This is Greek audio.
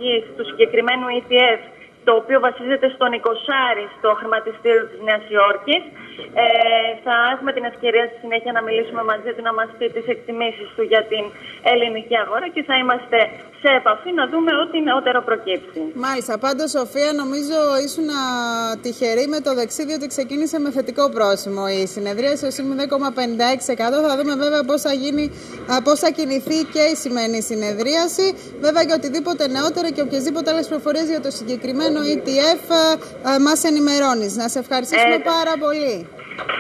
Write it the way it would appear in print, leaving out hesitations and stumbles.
αποδοχής του συγκεκριμένου ETF, το οποίο βασίζεται στον 20 στο χρηματιστήριο της Νέας Υόρκης. Θα έχουμε την ευκαιρία στη συνέχεια να μιλήσουμε μαζί του, να μας πει τις εκτιμήσεις του για την ελληνική αγορά και θα είμαστε σε επαφή να δούμε ό,τι νεότερο προκύψει. Μάλιστα. Πάντως, Σοφία, νομίζω ήσουν τυχερή με το δεξίδι ότι ξεκίνησε με θετικό πρόσημο η συνεδρίαση, ως 0,56%. Θα δούμε βέβαια πώς θα κινηθεί και η σημερινή συνεδρίαση. Βέβαια, για οτιδήποτε νεότερο και οποιασδήποτε άλλες πληροφορίες για το συγκεκριμένο ETF μας ενημερώνεις. Να σε ευχαριστήσουμε πάρα πολύ.